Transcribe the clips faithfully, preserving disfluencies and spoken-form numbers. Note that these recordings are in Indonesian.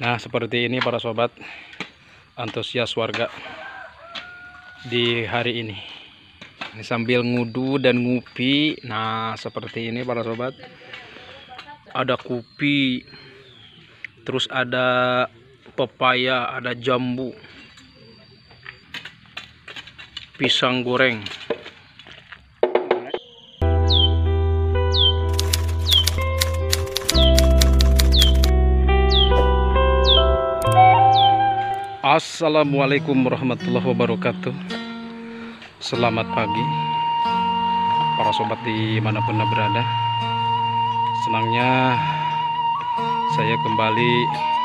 Nah, seperti ini para sobat, antusias warga di hari ini. Ini sambil ngudu dan ngupi. Nah, seperti ini para sobat. Ada kopi, terus ada pepaya, ada jambu, pisang goreng. Assalamualaikum warahmatullahi wabarakatuh. Selamat pagi para sobat dimanapun anda berada. Senangnya saya kembali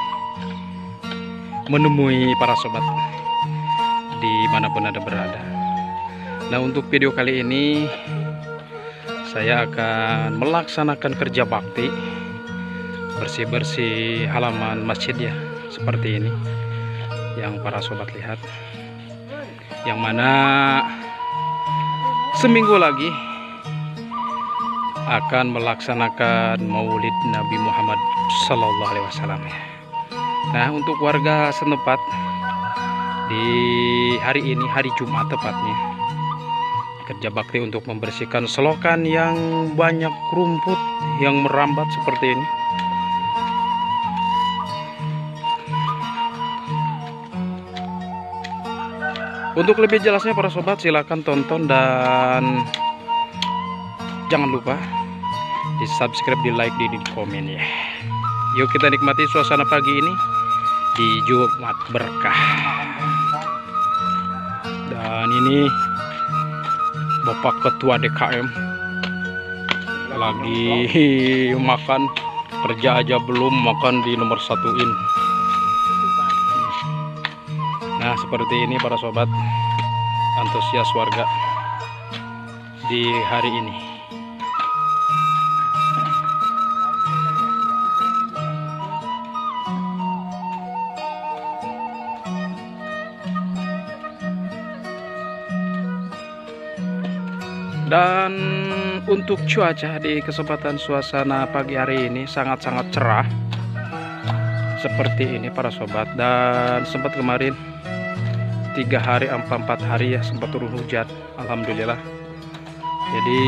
menemui para sobat dimanapun anda berada. Nah, untuk video kali ini saya akan melaksanakan kerja bakti, bersih-bersih halaman masjid ya, seperti ini yang para sobat lihat, yang mana seminggu lagi akan melaksanakan Maulid Nabi Muhammad Sallallahu Alaihi Wasallam. Nah, untuk warga setempat di hari ini, hari Jumat tepatnya, kerja bakti untuk membersihkan selokan yang banyak rumput yang merambat seperti ini. Untuk lebih jelasnya para sobat, silakan tonton dan jangan lupa di subscribe, di like, di, di komen ya. Yuk kita nikmati suasana pagi ini di Jumat berkah. Dan ini Bapak Ketua D K M lagi makan, kerja aja belum, makan di nomor satuin. Nah, seperti ini para sobat, antusias warga di hari ini. Dan untuk cuaca di kesempatan suasana pagi hari ini sangat-sangat cerah seperti ini para sobat. Dan sempat kemarin tiga hari empat empat hari ya sempat turun hujan, alhamdulillah. Jadi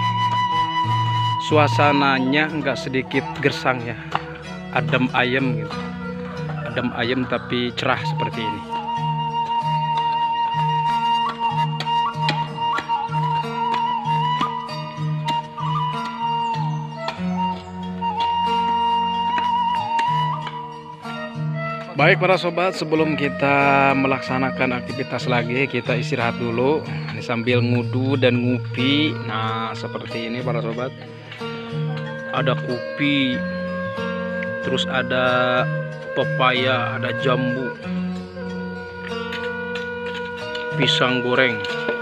suasananya enggak sedikit gersang ya, adem ayem gitu, adem ayem tapi cerah seperti ini. Baik para sobat, sebelum kita melaksanakan aktivitas lagi, kita istirahat dulu. Ini sambil ngudu dan ngupi. Nah, seperti ini para sobat. Ada kopi, terus ada pepaya, ada jambu, pisang goreng.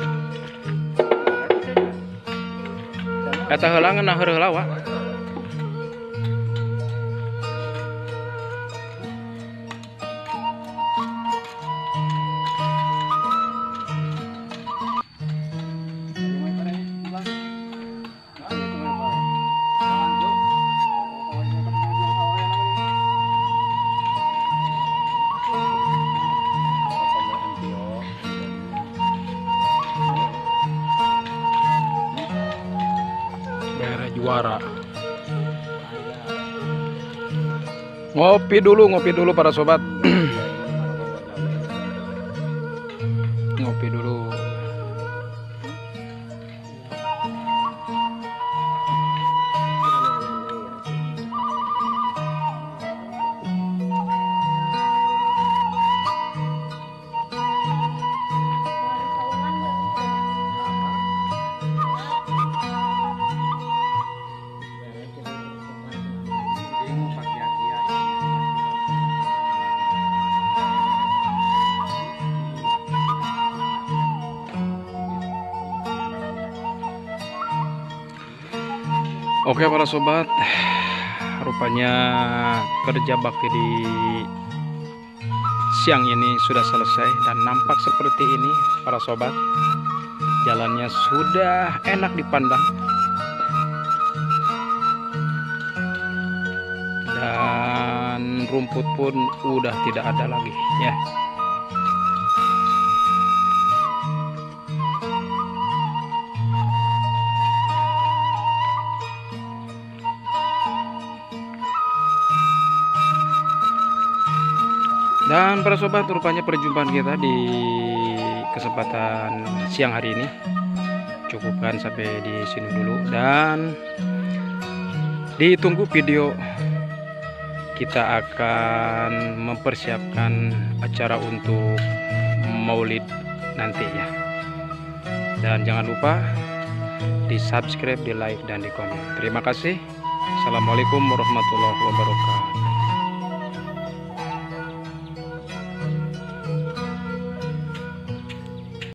Eta heulangan nah heureuh lawa. Juara. Ngopi dulu, ngopi dulu para sobat. Ngopi dulu. Oke para sobat, rupanya kerja bakti di siang ini sudah selesai dan nampak seperti ini para sobat. Jalannya sudah enak dipandang dan rumput pun udah tidak ada lagi ya. Dan para sobat, rupanya perjumpaan kita di kesempatan siang hari ini cukupkan sampai di sini dulu, dan ditunggu video kita akan mempersiapkan acara untuk Maulid nanti ya. Dan jangan lupa di subscribe, di like, dan di komen. Terima kasih. Assalamualaikum warahmatullahi wabarakatuh.